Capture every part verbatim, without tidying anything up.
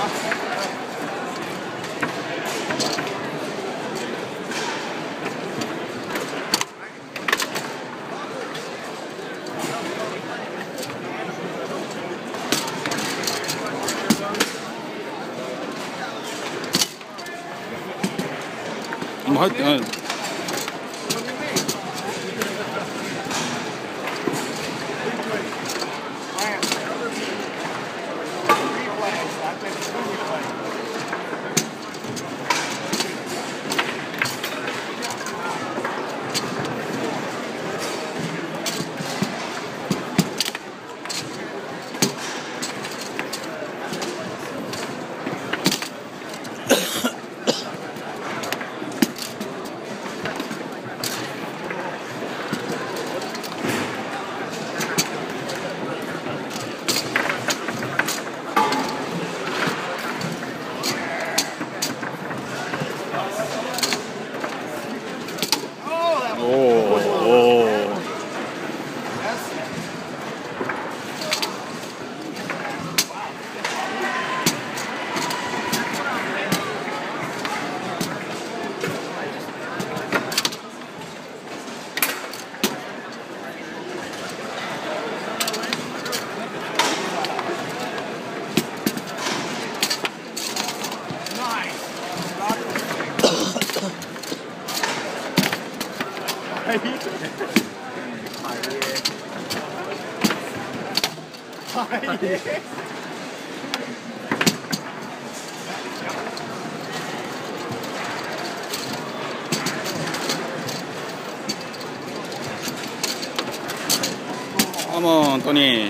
今入ってないの。Come on, Tony.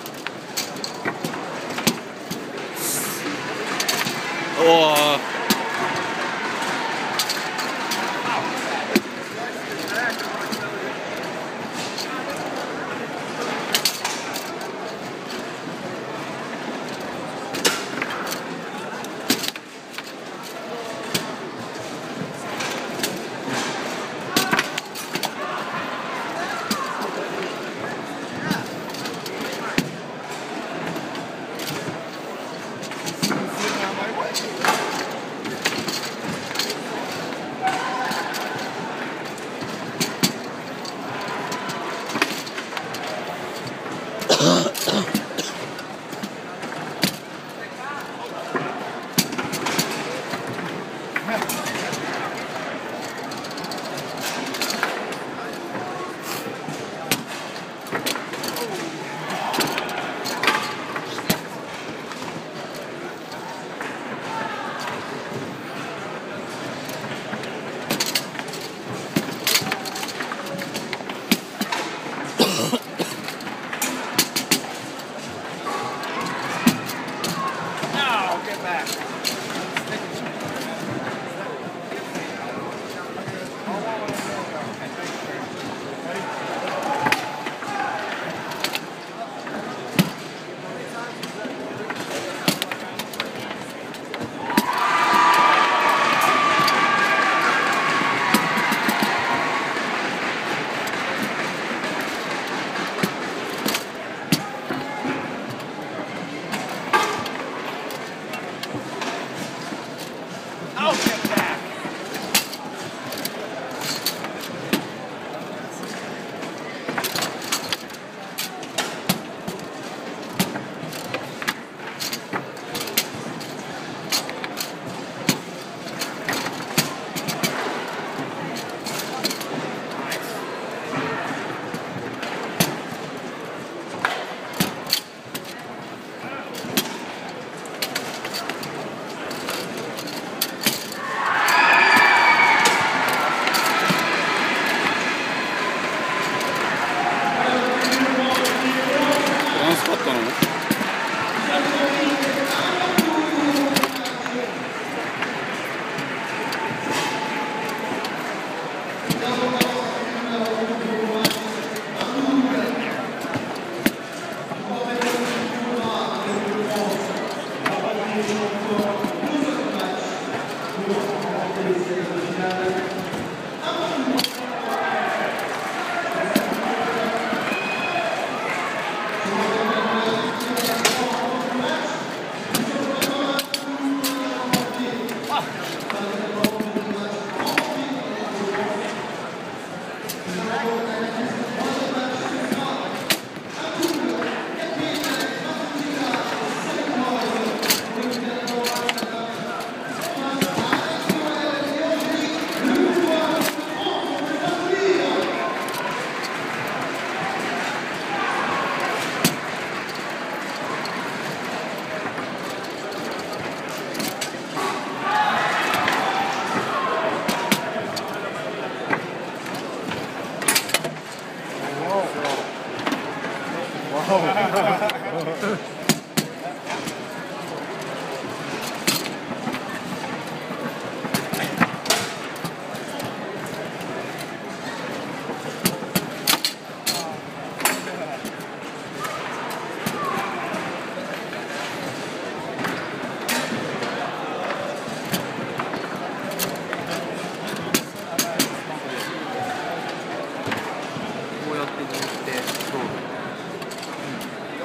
Oh.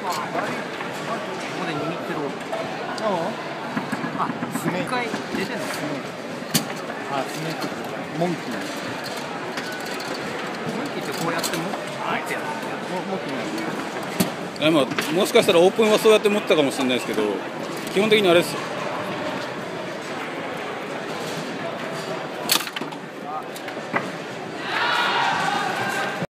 こで握ってる。あ、一回出てんの。 あ、スネーク。モンキー。 モンキーってこうやって持ってやる。 モンキーなんで。 でももしかしたらオープンはそうやって持ってたかもしれないですけど、基本的にあれですよ。